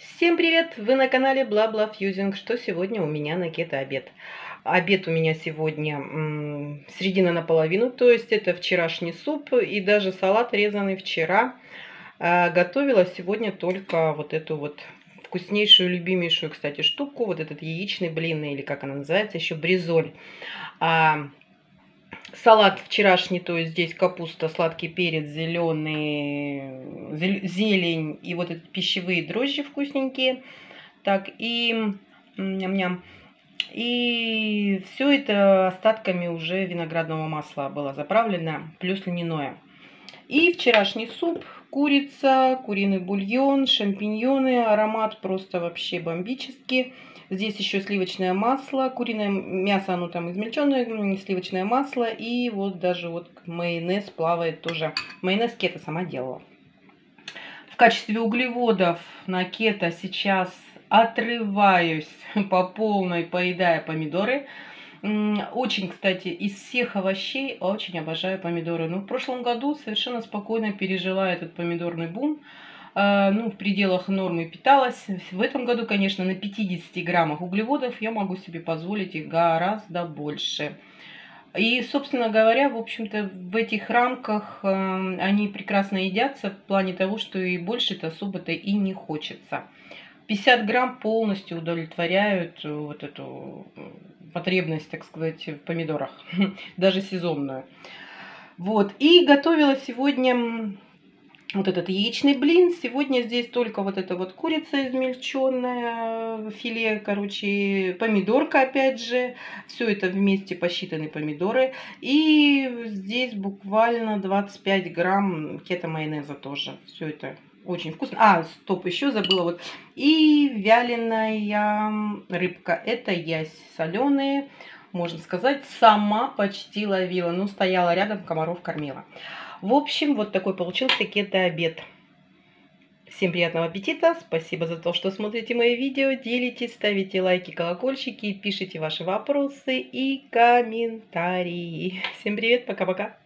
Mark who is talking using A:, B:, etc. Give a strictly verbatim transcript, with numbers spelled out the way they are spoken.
A: Всем привет! Вы на канале Бла-Бла Фьюзинг. Что сегодня у меня на кето-обед? Обед у меня сегодня м, середина наполовину, то есть это вчерашний суп и даже салат, резанный вчера. А, готовила сегодня только вот эту вот вкуснейшую, любимейшую, кстати, штуку, вот этот яичный блин, или как она называется, еще бризоль. А, Салат вчерашний, то есть здесь капуста, сладкий перец, зеленый, зелень и вот эти пищевые дрожжи вкусненькие. Так, и ням-ням. И все это остатками уже виноградного масла было заправлено, плюс льняное. И вчерашний суп, курица, куриный бульон, шампиньоны, аромат просто вообще бомбический. Здесь еще сливочное масло, куриное мясо, оно там измельченное, сливочное масло. И вот даже вот майонез плавает тоже. Майонез кето сама делала. В качестве углеводов на кето сейчас отрываюсь по полной, поедая помидоры. Очень, кстати, из всех овощей очень обожаю помидоры. Ну, в прошлом году совершенно спокойно пережила этот помидорный бум. Ну, в пределах нормы питалась. В этом году, конечно, на пятидесяти граммах углеводов я могу себе позволить их гораздо больше. И, собственно говоря, в общем-то, в этих рамках э, они прекрасно едятся в плане того, что и больше-то особо-то и не хочется. пятьдесят грамм полностью удовлетворяют вот эту потребность, так сказать, в помидорах, даже сезонную. Вот, и готовила сегодня вот этот яичный блин. Сегодня здесь только вот эта вот курица измельченная, филе, короче, помидорка опять же. Все это вместе посчитаны помидоры. И здесь буквально двадцать пять грамм кето-майонеза тоже. Все это очень вкусно. А, стоп, еще забыла. Вот. И вяленая рыбка. Это ясь соленые. Можно сказать, сама почти ловила. Ну, стояла рядом, комаров кормила. В общем, вот такой получился кето-обед. Всем приятного аппетита. Спасибо за то, что смотрите мои видео. Делитесь, ставите лайки, колокольчики, пишите ваши вопросы и комментарии. Всем привет, пока-пока.